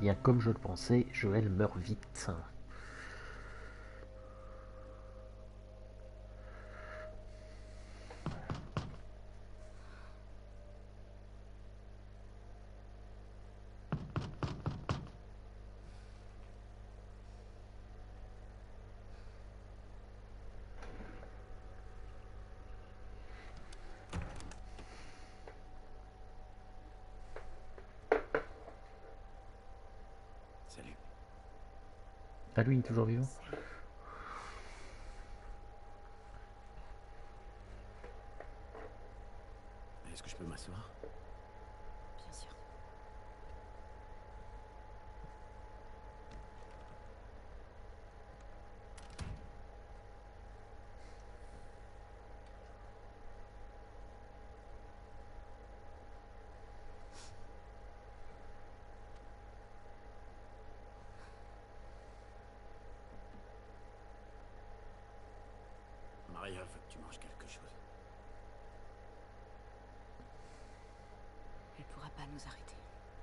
bien, comme je le pensais, Joël meurt vite. Salut. Ah, lui, il est toujours vivant. Est-ce que je peux m'asseoir? Bien sûr. Maria veut que tu manges quelque chose. Elle pourra pas nous arrêter.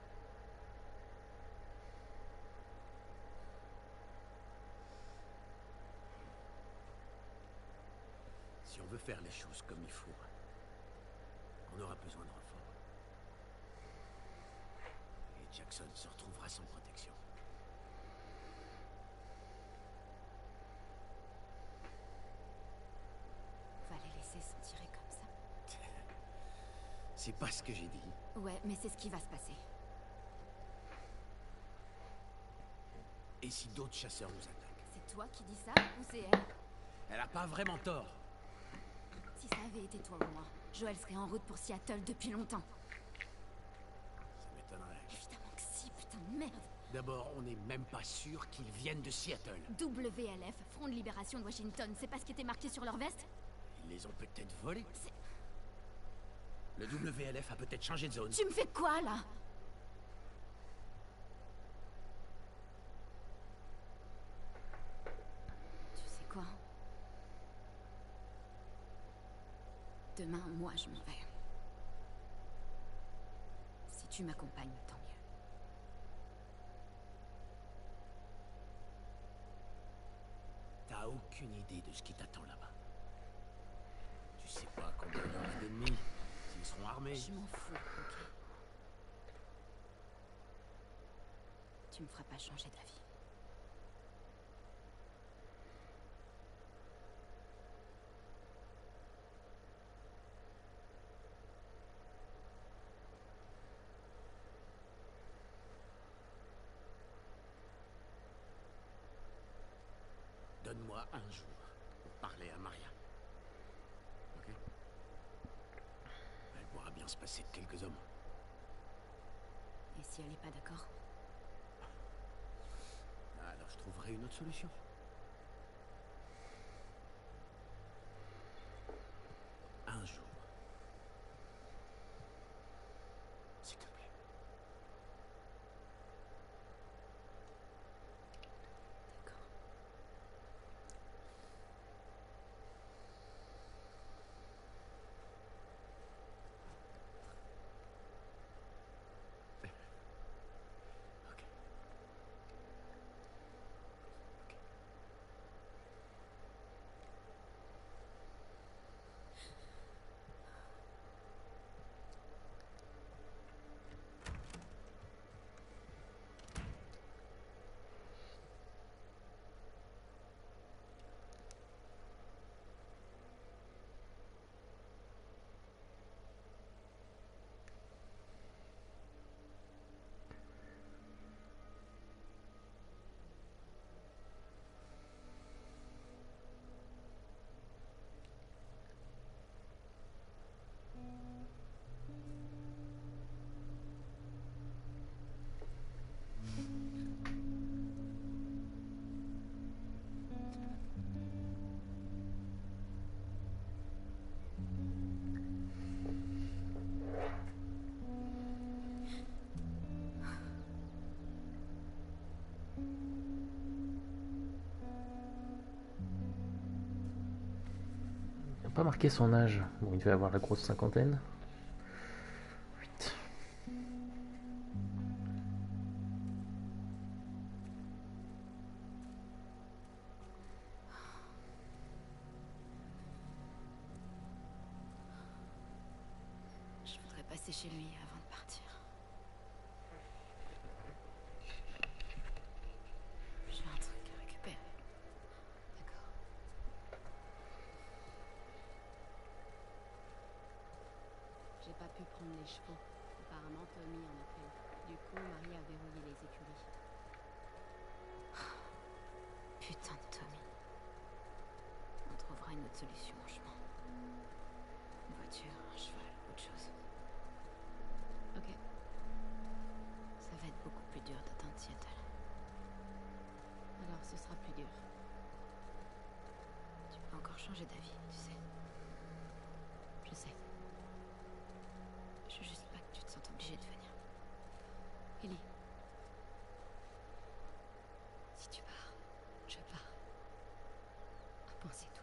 Si on veut faire les choses comme il faut, on aura besoin de renfort. Et Jackson se retrouvera sans protection. On va les laisser s'en tirer comme ça. C'est pas ce que j'ai dit. Ouais, mais c'est ce qui va se passer. Et si d'autres chasseurs nous attaquent? C'est toi qui dis ça ou c'est elle? Elle a pas vraiment tort. Si ça avait été toi ou moi, Joël serait en route pour Seattle depuis longtemps. Ça m'étonnerait. Évidemment que si, putain de merde. D'abord, on n'est même pas sûr qu'ils viennent de Seattle. WLF, Front de Libération de Washington, c'est pas ce qui était marqué sur leur veste? Ils les ont peut-être volés. C'est... Le WLF a peut-être changé de zone. Tu me fais quoi, là? Tu sais quoi? Demain, moi, je m'en vais. Si tu m'accompagnes, tant mieux. T'as aucune idée de ce qui t'attend là-bas. Tu sais pas combien il y aura d'ennemis, s'ils seront armés. Je m'en fous, ok? Tu me feras pas changer d'avis. Donne-moi un jour pour parler à Maria. Ok? Elle pourra bien se passer de quelques hommes. Et si elle est pas d'accord? Alors je trouverai une autre solution. Un jour. S'il te plaît. D'accord. Ok. Il n'a pas marqué son âge. Bon, il devait avoir la grosse cinquantaine. 8. passer chez lui avant de partir. J'ai un truc à récupérer. D'accord. J'ai pas pu prendre les chevaux. Apparemment, Tommy en a pris. Du coup, Marie a verrouillé les écuries. Putain de Tommy. On trouvera une autre solution en chemin. Une voiture, un cheval, autre chose. Ok. Ça va être beaucoup plus dur d'atteindre Seattle. Alors ce sera plus dur. Tu peux encore changer d'avis, tu sais. Je sais. Je veux juste pas que tu te sentes obligée de venir. Ellie. Si tu pars, je pars. Un point, c'est tout.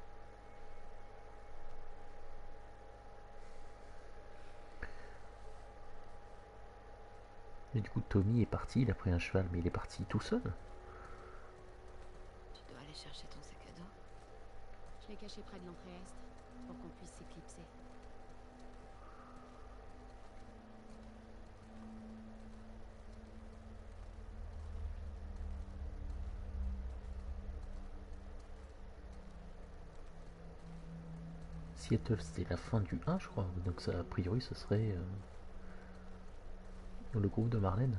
Et du coup, Tommy est parti, il a pris un cheval, mais il est parti tout seul. Tu dois aller chercher ton sac à dos. Je l'ai caché près de l'entrée est, pour qu'on puisse s'éclipser. Seattle, c'était la fin du 1, je crois. Donc ça, a priori, ce serait le groupe de Marlène.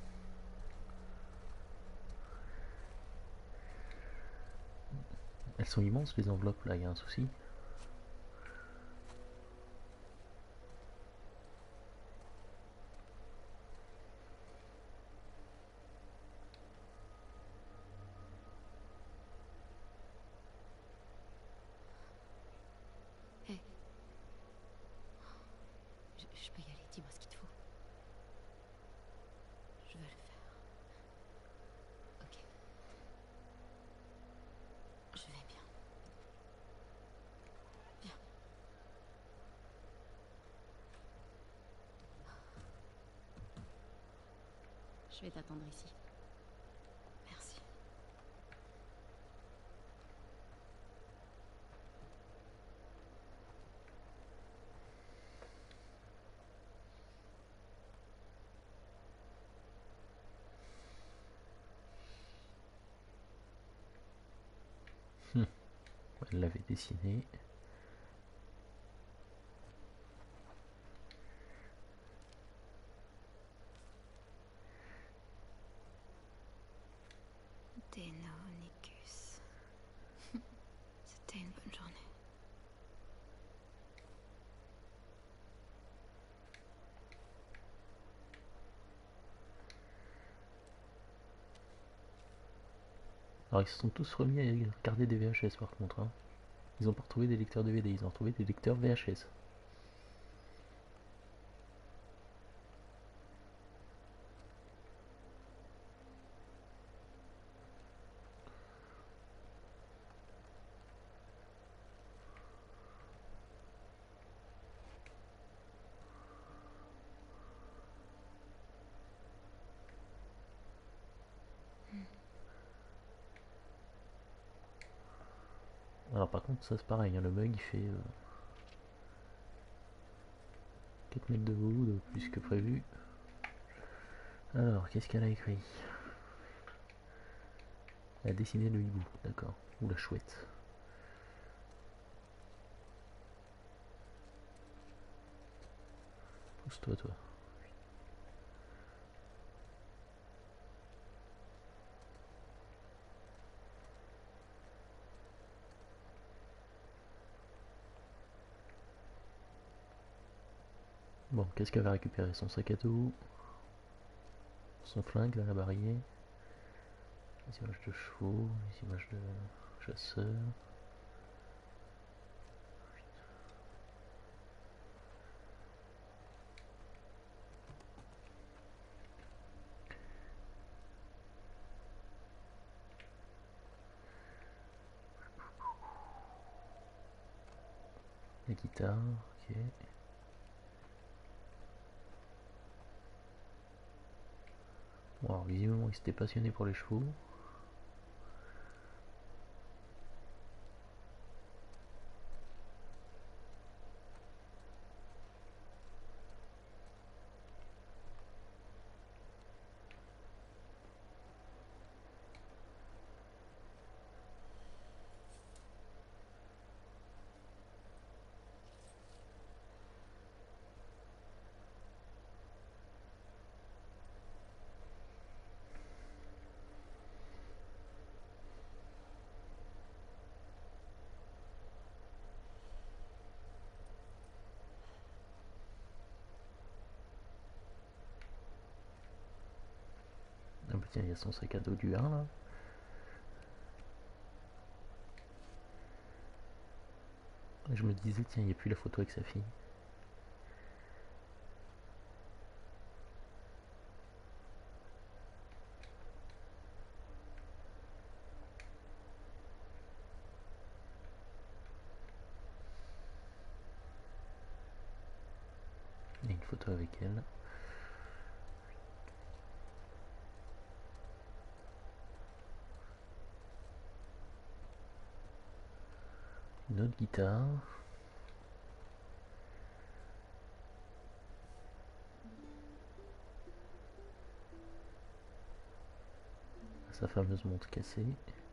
Elles sont immenses, les enveloppes, là, il y a un souci. Hé. Je peux y aller, dis-moi ce qu'il te faut. Je vais le faire. Ok. Je vais bien. Viens. Je vais t'attendre ici. Merci. Elle l'avait dessiné. Deinonychus. C'était une bonne journée. Alors ils se sont tous remis à regarder des VHS par contre. Hein. Ils ont pas retrouvé des lecteurs DVD, ils ont retrouvé des lecteurs VHS. Alors par contre ça c'est pareil, hein, le mug il fait 4 mètres de haut, de plus que prévu. Alors qu'est-ce qu'elle a écrit? Elle a dessiné le hibou, d'accord. Ou la chouette. Pousse-toi toi. Bon, qu'est-ce qu'elle va récupérer? Son sac à dos, son flingue, là, la barillet, les images de chevaux, les images de chasseurs. La guitare, ok. Bon, alors visiblement il s'était passionné pour les chevaux. Tiens, il y a son sac à dos du 1 là. Je me disais, tiens, il n'y a plus la photo avec sa fille. Il y a une photo avec elle. Une autre guitare. Sa fameuse montre cassée.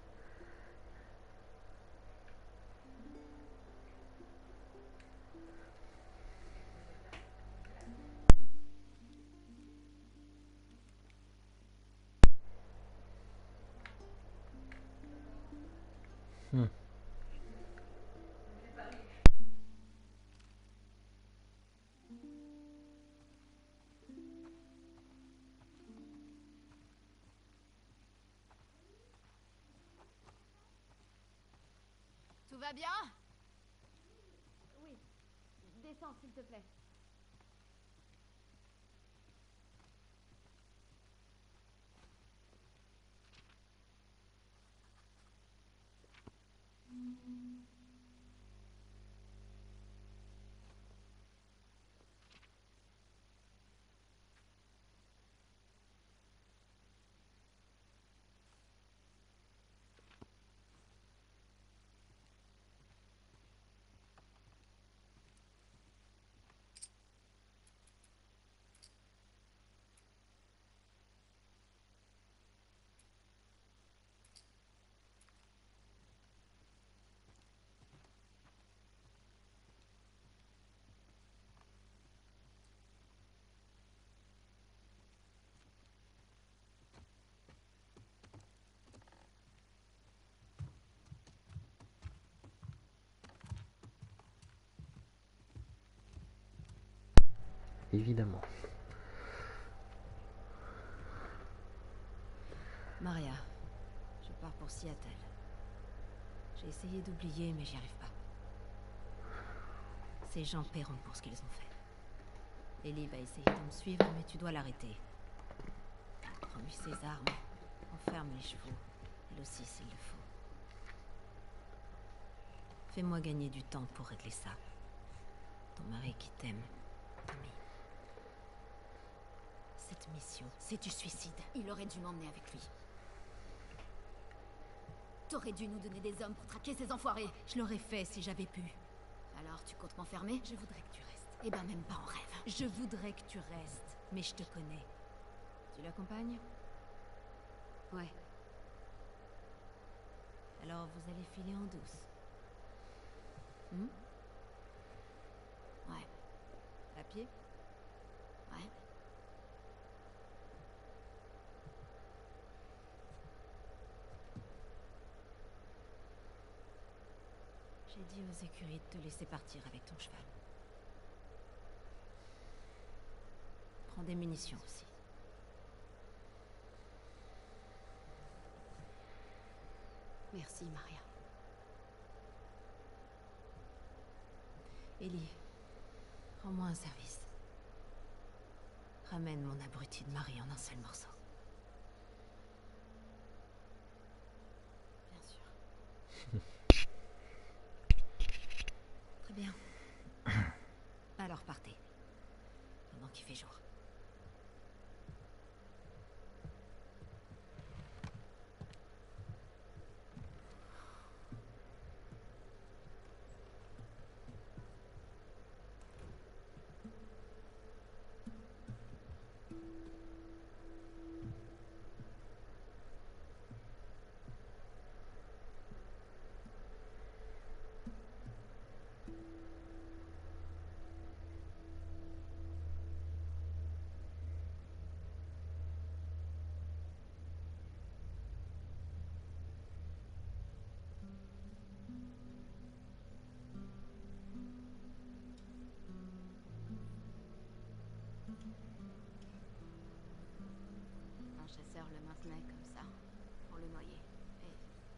Tout va bien? Oui. Descends, s'il te plaît. Évidemment. Maria, je pars pour Seattle. J'ai essayé d'oublier, mais j'y arrive pas. Ces gens paieront pour ce qu'ils ont fait. Ellie va essayer de me suivre, mais tu dois l'arrêter. Prends-lui ses armes, enferme les chevaux, elle aussi s'il le faut. Fais-moi gagner du temps pour régler ça. Ton mari qui t'aime, Tommy. Cette mission, c'est du suicide. Il aurait dû m'emmener avec lui. T'aurais dû nous donner des hommes pour traquer ces enfoirés. Je l'aurais fait si j'avais pu. Alors, tu comptes m'enfermer? Je voudrais que tu restes. Eh ben, même pas en rêve. Je voudrais que tu restes, mais je te connais. Tu l'accompagnes? Ouais. Alors, vous allez filer en douce. Ouais. À pied? Ouais. J'ai dit aux écuries de te laisser partir avec ton cheval. Prends des munitions aussi. Merci, Maria. Ellie, rends-moi un service. Ramène mon abruti de mari en un seul morceau. Bien sûr. Très bien. Alors partez. Pendant qu'il fait jour. sœur le maintenait comme ça, pour le noyer. Et...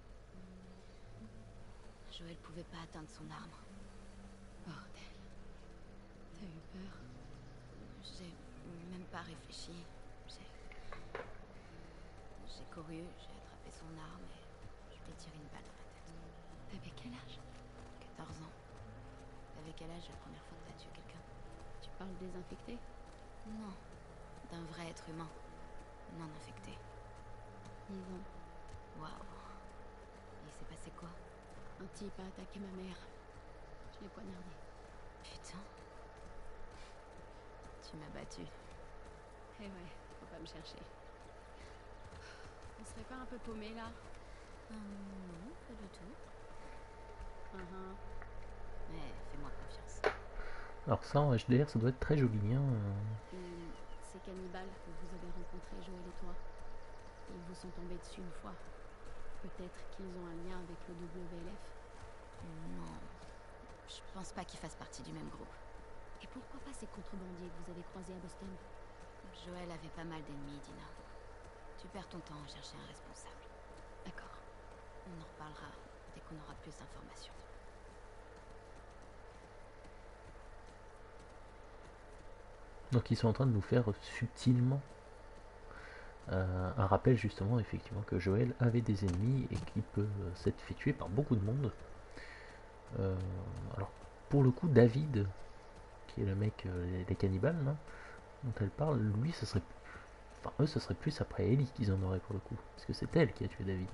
Joël pouvait pas atteindre son arme. Bordel. T'as eu peur? J'ai même pas réfléchi. J'ai couru, j'ai attrapé son arme et je lui ai tiré une balle dans la tête. T'avais quel âge? 14 ans. T'avais quel âge la première fois que t'as tué quelqu'un? Tu parles des infectés? Non. D'un vrai être humain. Non infecté. Yvon. Waouh. Il s'est passé quoi? Un type a attaqué ma mère. Je l'ai poignardé. Putain. Tu m'as battu. Eh ouais, faut pas me chercher. On serait pas un peu paumé là? Non, pas du tout. Mais fais-moi confiance. Alors ça en HDR ça doit être très joli hein. Et ces cannibales que vous avez rencontrés, Joël et toi, ils vous sont tombés dessus une fois. Peut-être qu'ils ont un lien avec le WLF. Non. Je pense pas qu'ils fassent partie du même groupe. Et pourquoi pas ces contrebandiers que vous avez croisés à Boston? Joël avait pas mal d'ennemis, Dina. Tu perds ton temps à chercher un responsable. D'accord. On en reparlera dès qu'on aura plus d'informations. Donc ils sont en train de nous faire subtilement un rappel justement effectivement que Joël avait des ennemis et qu'il peut s'être fait tuer par beaucoup de monde. Alors pour le coup David, qui est le mec des cannibales là, dont elle parle, lui ce serait... Enfin eux ce serait plus après Ellie qu'ils en auraient pour le coup. Parce que c'est elle qui a tué David.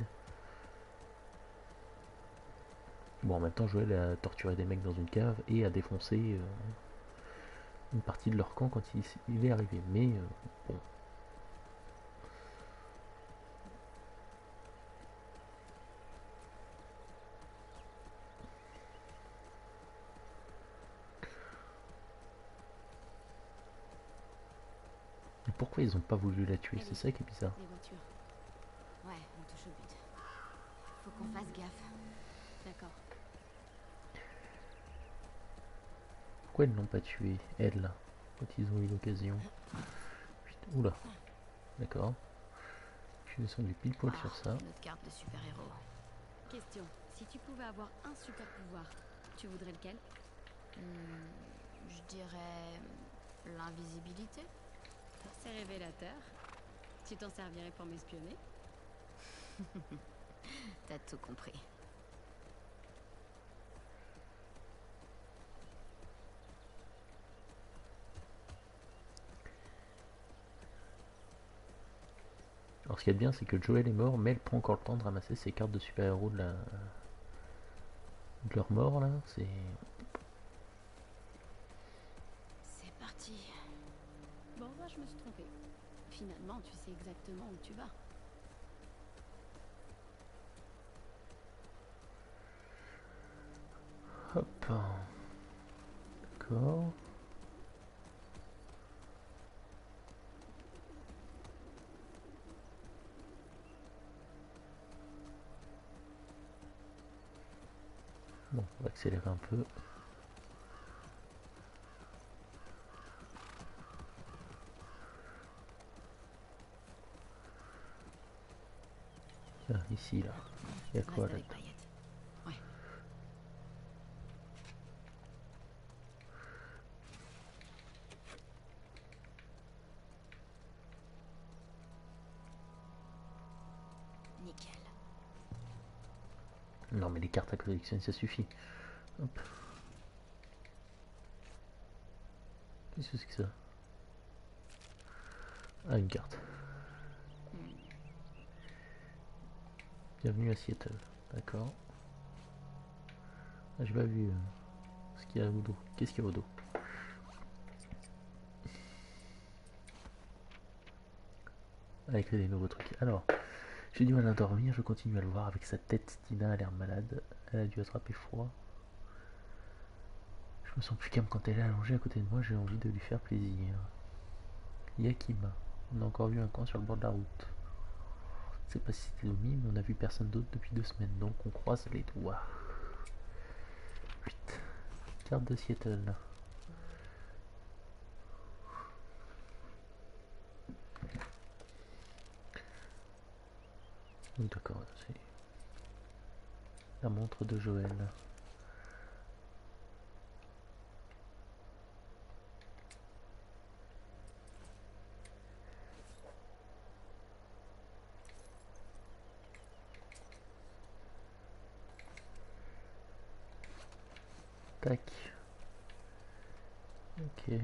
Bon en même temps Joël a torturé des mecs dans une cave et a défoncé une partie de leur camp quand il est arrivé. Mais bon. Et pourquoi ils ont pas voulu la tuer? C'est ça qui est bizarre. Les voitures. Ouais, on touche au but. Faut qu'on fasse gaffe. D'accord. Pourquoi ils ne l'ont pas tué, elle, là, quand ils ont eu l'occasion? Oula, d'accord. Je suis descendu pile poil sur ça. Notre carte de super-héros. Question. Si tu pouvais avoir un super pouvoir, tu voudrais lequel? Je dirais... l'invisibilité. C'est révélateur. Tu t'en servirais pour m'espionner? T'as tout compris. Alors ce qu'il y a de bien, c'est que Joël est mort, mais elle prend encore le temps de ramasser ses cartes de super-héros de leur mort, là. C'est parti. Bon, moi je me suis trompée. Finalement, tu sais exactement où tu vas. Hop. D'accord. Bon, on va accélérer un peu. Tiens, ici, là. Il y a quoi Reste là? avec Payette. Ouais. Nickel. Non, mais les cartes à collectionner, ça suffit. Hop. Qu'est-ce que c'est que ça? Ah, une carte. Bienvenue à Seattle. D'accord. Ah, j'ai pas vu ce qu'il y a au dos. Qu'est-ce qu'il y a au dos? Ah, écrire des nouveaux trucs. Alors, j'ai du mal à dormir, je continue à le voir avec sa tête. Tina a l'air malade. Elle a dû attraper froid. Je me sens plus calme quand elle est allongée à côté de moi, j'ai envie de lui faire plaisir. Yakima. On a encore vu un camp sur le bord de la route. Je sais pas si c'était Domi, mais on a vu personne d'autre depuis 2 semaines, donc on croise les doigts. 8. Carte de Seattle. D'accord, c'est la montre de Joël. Tac. Ok. 8.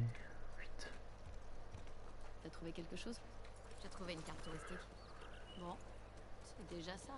T'as trouvé quelque chose? J'ai trouvé une carte touristique. Bon, c'est déjà ça.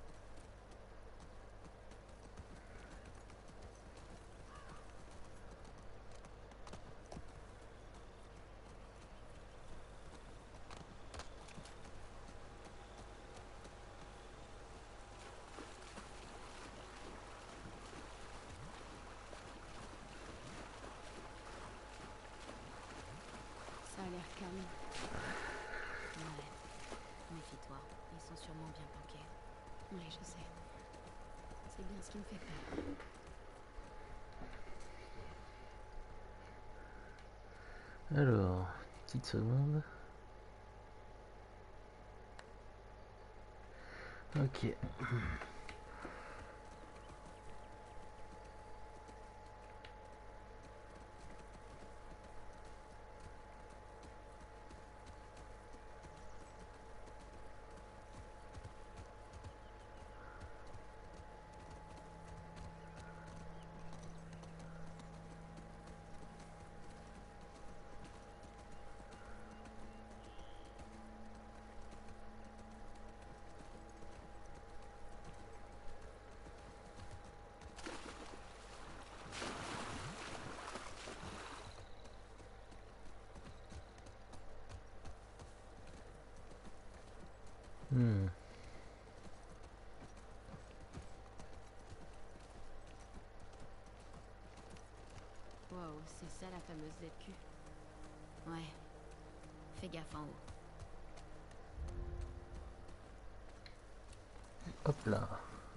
Ça a l'air calme. Ouais. Méfie-toi, ils sont sûrement bien planqués. Oui, je sais. C'est bien ce qui me fait peur. Alors, petite seconde. Ok. Hmm. Wow, c'est ça la fameuse ZQ. Ouais. Fais gaffe en haut. Hop là.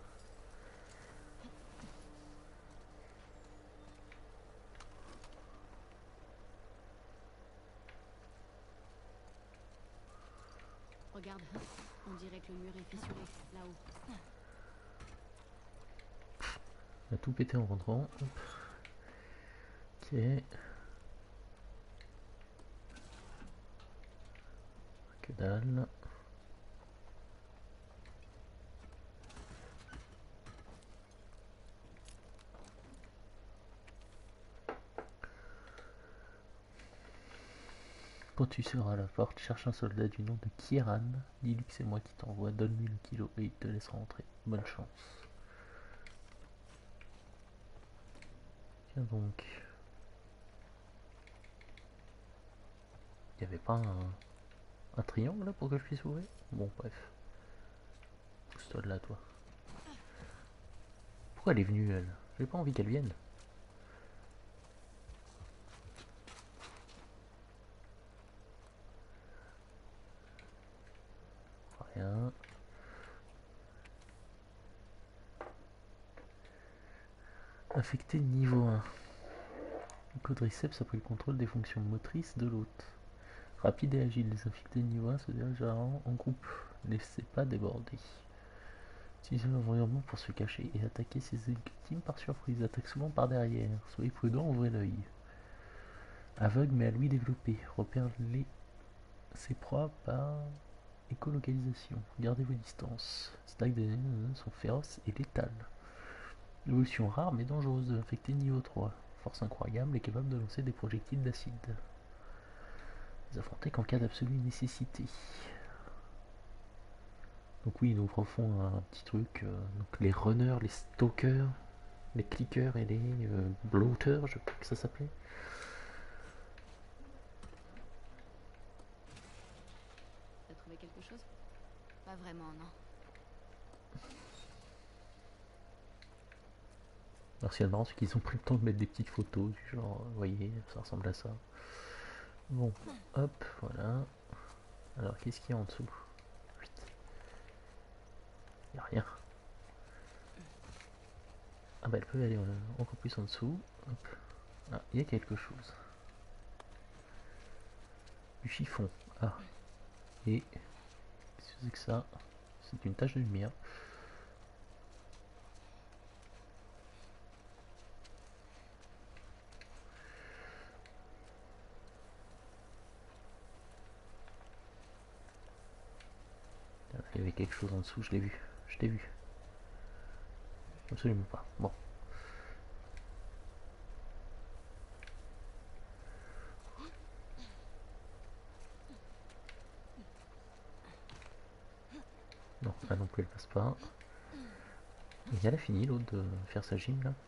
Regarde, on dirait que le mur est fissuré, là-haut. On a tout pété en rentrant. Hop. Ok. Que dalle. Quand tu seras à la porte, cherche un soldat du nom de Kieran. Dis-lui que c'est moi qui t'envoie, donne-lui le kilo et il te laisse rentrer. Bonne chance. Tiens donc. Il n'y avait pas un triangle là pour que je puisse ouvrir? Bon, bref. Pousse-toi de là, toi. Pourquoi elle est venue, elle? J'ai pas envie qu'elle vienne. Rien. Affecté niveau 1. Le quadriceps a pris le contrôle des fonctions motrices de l'hôte. Rapide et agile, les infectés de niveau 1 se dirigent en groupe. Ne laissez pas déborder. Utilisez l'environnement pour se cacher et attaquer ses victimes par surprise. Attaque souvent par derrière. Soyez prudent, ouvrez l'œil. Aveugle mais à lui développé. Repère ses proies par écolocalisation. Gardez vos distances. Ces attaques des ennemis sont féroces et létales. Évolution rare mais dangereuse. Infecté niveau 3. Force incroyable et capable de lancer des projectiles d'acide. Les affronter qu'en cas d'absolue nécessité. Donc oui, nous refont un petit truc. Donc les runners, les stalkers, les clickers et les bloaters, je crois que ça s'appelait. T'as trouvé quelque chose? Pas vraiment, non. Alors ce qui est marrant, c'est qu'ils ont pris le temps de mettre des petites photos, du genre, vous voyez, ça ressemble à ça. Bon, hop, voilà. Alors qu'est-ce qu'il y a en dessous? Il n'y a rien. Ah bah elle peut aller encore plus en dessous. Hop. Ah, il y a quelque chose. Du chiffon. Ah. Et qu'est-ce que c'est que ça? C'est une tache de lumière. Il y avait quelque chose en dessous, je l'ai vu. Je l'ai vu. Absolument pas. Bon. Non, là non plus elle passe pas. Et elle a fini l'autre de faire sa gym là.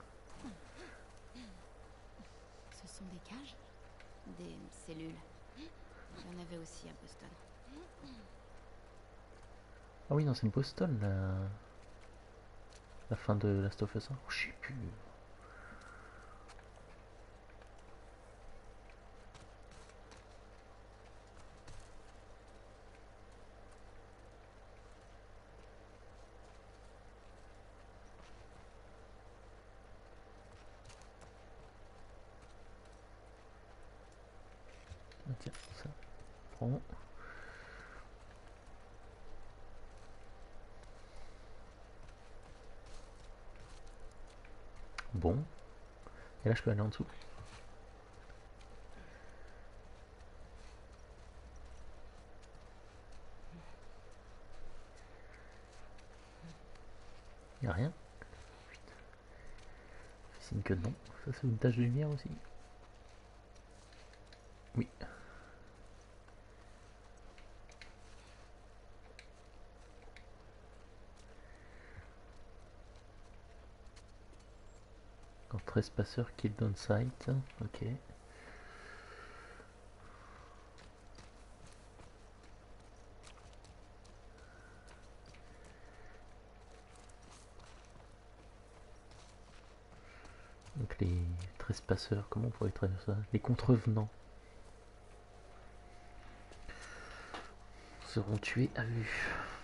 Ce sont des cages? Des cellules. Il y en avait aussi à Boston. Ah oui non c'est une Boston la fin de Last of Us 1. Oh, je sais plus. Ah, tiens, ça prend. Bon. Et là je peux aller en dessous. Y'a rien. Signe que non. Ça c'est une tache de lumière aussi. Oui. Encore 13 passeurs kill on site. Ok. Donc les trespasseurs, comment on pourrait traduire ça? Les contrevenants seront tués à vue.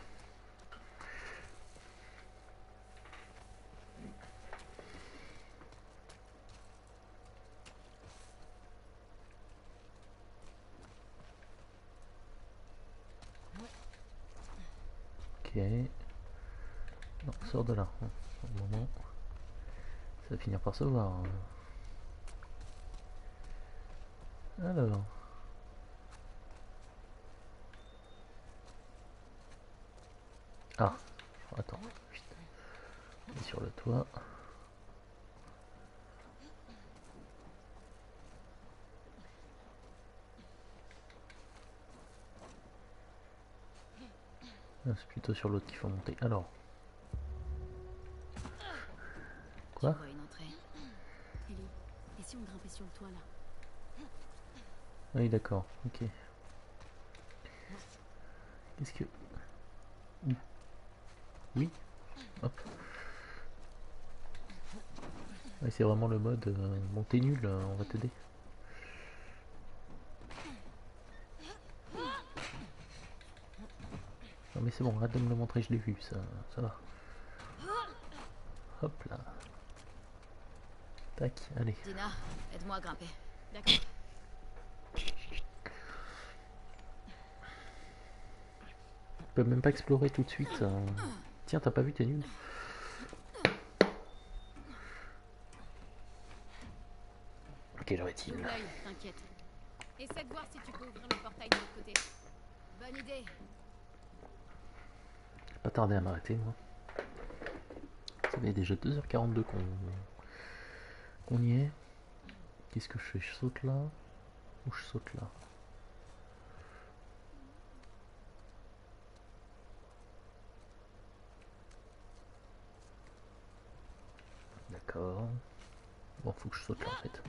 Ok. Non, sors de là. Pour le moment, ça va finir par se voir. Alors. Ah, attends. Putain. On est sur le toit. Ah, c'est plutôt sur l'autre qu'il faut monter. Alors. Quoi? Je vois une entrée. Ellie, et si on grimpait sur le toit là? Oui, d'accord. Ok. Qu'est-ce que... Où? Oui. Hop. Ouais, c'est vraiment le mode bon t'es nul, on va t'aider. Non mais c'est bon, arrête de me le montrer, je l'ai vu, ça va. Hop là. Tac, allez. Dina, aide-moi à grimper. D'accord. On peut même pas explorer tout de suite. Tiens, t'as pas vu, t'es nul. Quelle heure est-il? Ouvre l'œil, t'inquiète. Essaie de voir si tu peux ouvrir le portail de l'autre côté. Bonne idée. J'ai pas tardé à m'arrêter, moi. Ça fait déjà 2h42 qu'on y est. Qu'est-ce que je fais? Je saute là? Ou je saute là? D'accord. Bon, faut que je saute là en fait.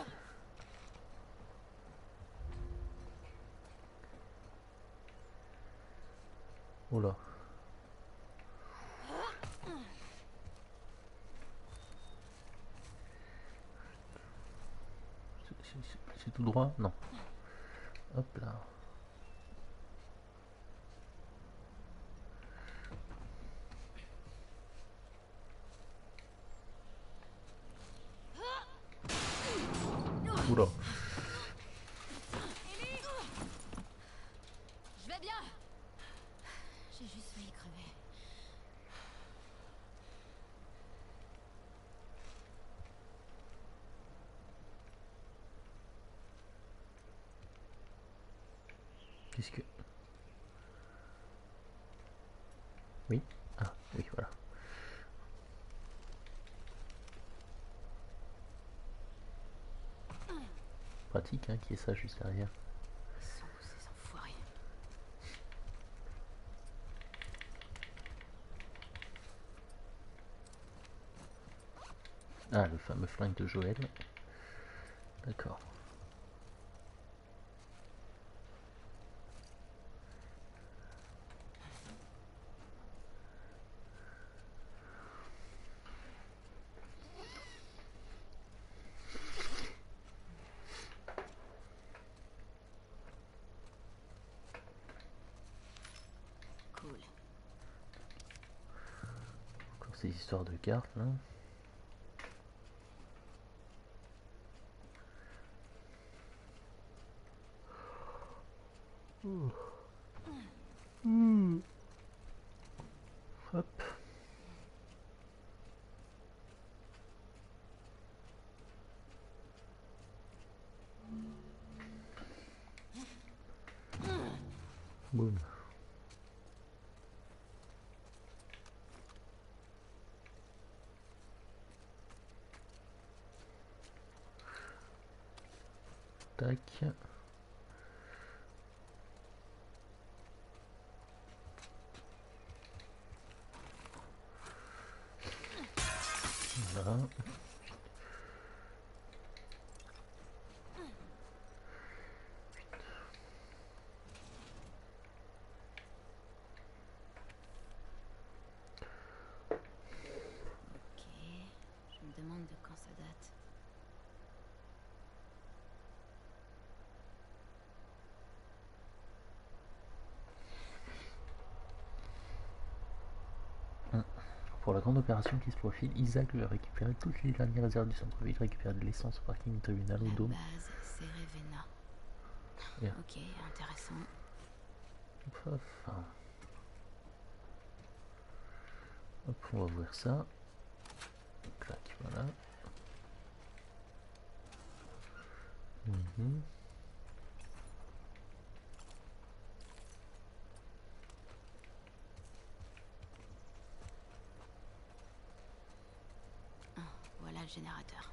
Oh là. C'est tout droit? Non. Hop là. Oula. Je vais bien. J'ai juste failli crever. puisque... Oui. Ah, oui, voilà. Pratique, hein, qui est ça juste derrière. Ils sont où ces enfoirés? Ah, le fameux flingue de Joël. D'accord. Cool. Encore ces histoires de cartes, là. Hop. Boum. Tac. Voilà. Ok. Je me demande de quand ça date. Pour la grande opération qui se profile, Isaac veut récupérer toutes les dernières réserves du centre-ville, récupérer de l'essence au parking tribunal au La dôme. base Cerevena. Yeah. Ok, intéressant. Enfin. Hop, on va ouvrir ça. Clac, voilà. Mhm. Ah, voilà le générateur.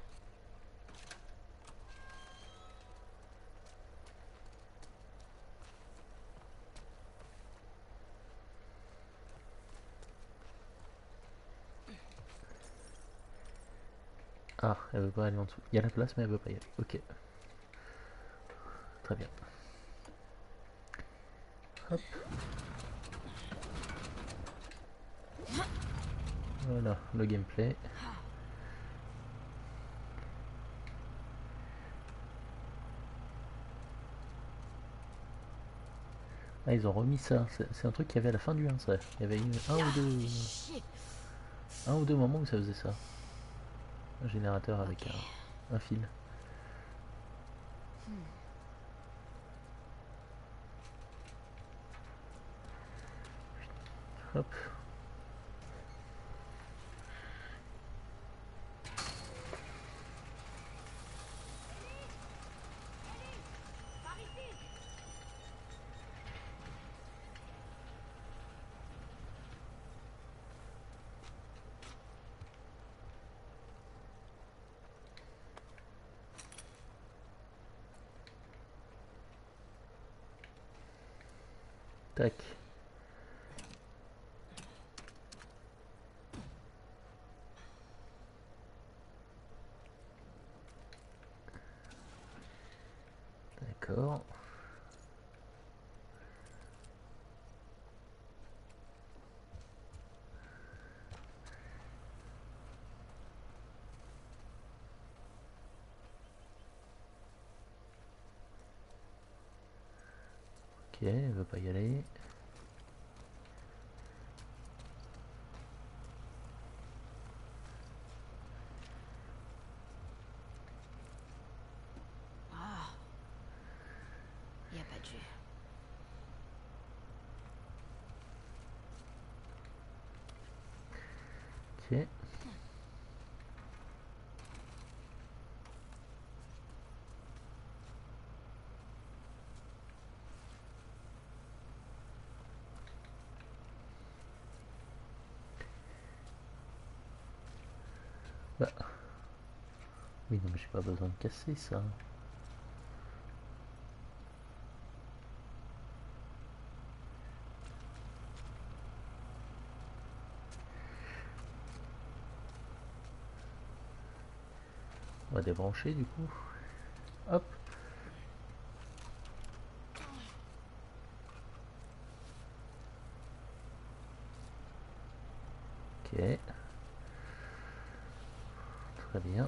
Ah, elle veut pas aller en dessous. Il y a la place, mais elle veut pas y aller. Ok. Très bien. Hop. Voilà, le gameplay. Ah, ils ont remis ça. C'est un truc qu'il y avait à la fin du 1, ça. Il y avait un ou deux moments où ça faisait ça. Un générateur avec Ok. un fil. Hop. Tac. D'accord. Ok, elle veut pas y aller. Ah. Y a pas de jus. Ok. Bah. Oui, non, mais j'ai pas besoin de casser ça. On va débrancher du coup. Hop. Ok. Très bien.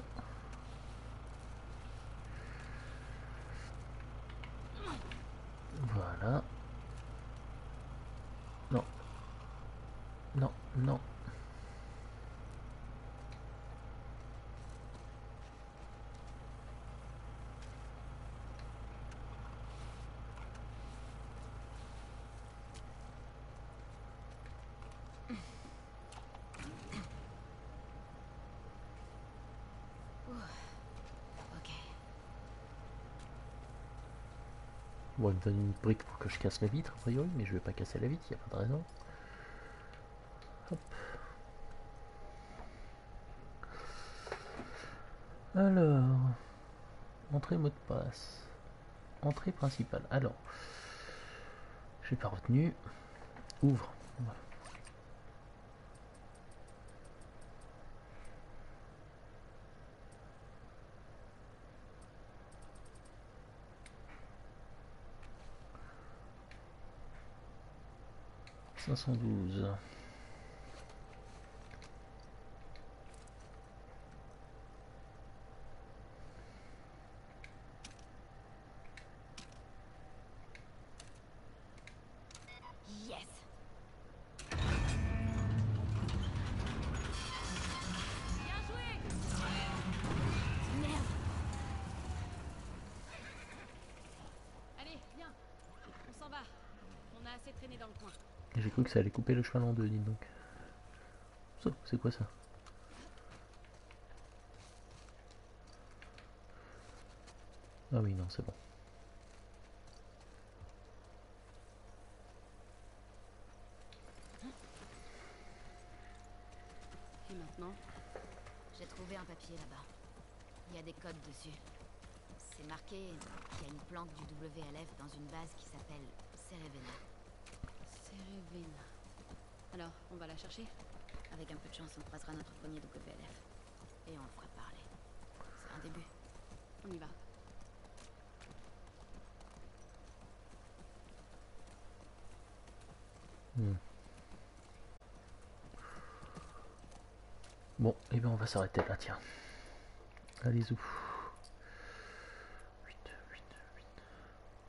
Voilà. Non. Non, non. Ok. Bon, il me donne une brique pour que je casse la vitre, a priori, mais je vais pas casser la vitre, il n'y a pas de raison. Hop. Alors, entrée mot de passe. Entrée principale. Alors, j'ai pas retenu. Ouvre. Voilà. « 512. Yes. Bien joué. Merde. Allez, viens. On s'en va. On a assez traîné dans le coin. J'ai cru que ça allait couper le cheval en deux, dis donc. Ça, c'est quoi ça? Ah oui, non, c'est bon. Et maintenant? J'ai trouvé un papier là-bas. Il y a des codes dessus. C'est marqué qu'il y a une planque du WLF dans une base qui s'appelle Cerevena. Cerevena. Alors, on va la chercher? Avec un peu de chance, on croisera notre premier WLF. Et on le fera parler. C'est un début. On y va. Bon, et bien on va s'arrêter là, tiens. Allez, zou.